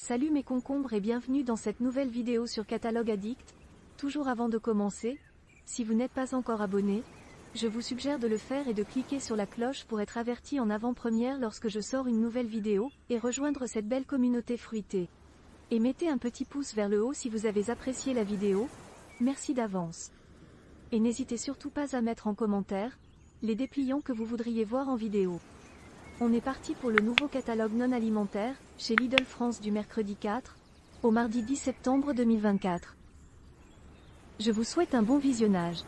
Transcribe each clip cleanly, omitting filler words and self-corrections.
Salut mes concombres et bienvenue dans cette nouvelle vidéo sur Catalogue Addict. Toujours avant de commencer, si vous n'êtes pas encore abonné, je vous suggère de le faire et de cliquer sur la cloche pour être averti en avant-première lorsque je sors une nouvelle vidéo, et rejoindre cette belle communauté fruitée. Et mettez un petit pouce vers le haut si vous avez apprécié la vidéo, merci d'avance. Et n'hésitez surtout pas à mettre en commentaire les dépliants que vous voudriez voir en vidéo. On est parti pour le nouveau catalogue non alimentaire, chez Lidl France du mercredi 4 au mardi 10 septembre 2024. Je vous souhaite un bon visionnage.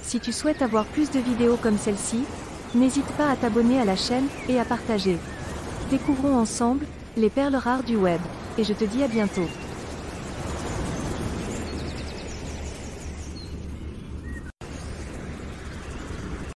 Si tu souhaites avoir plus de vidéos comme celle-ci, n'hésite pas à t'abonner à la chaîne, et à partager. Découvrons ensemble, les perles rares du web. Et je te dis à bientôt.